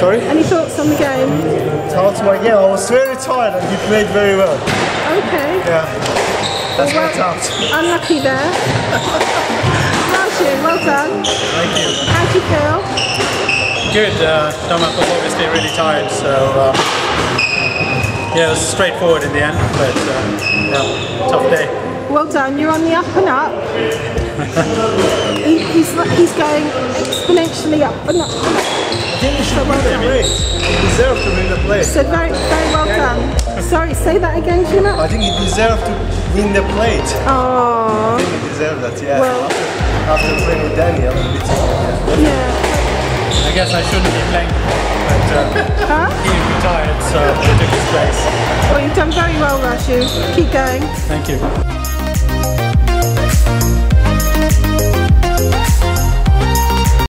Sorry? Any thoughts on the game? Thoughts on my game? I was very tired and he played very well. Okay. Yeah. That's well, my thoughts. Unlucky there. Raju, well done. Thank you. How do you feel? Good. Thomas was obviously really tired, so yeah, it was straightforward in the end, but yeah, tough day. Well done. You're on the up and up. He's going exponentially up and up. I think he should win the plate. He deserved to win the plate. So very, very well done. Sorry, say that again, Gina. I think he deserved to win the plate. Oh. I think he deserved that, yeah. Well, after playing with Daniel, yeah. I guess I shouldn't be playing, but he retired, so I took his place. Well, you've done very well, Raju. Keep going. Thank you.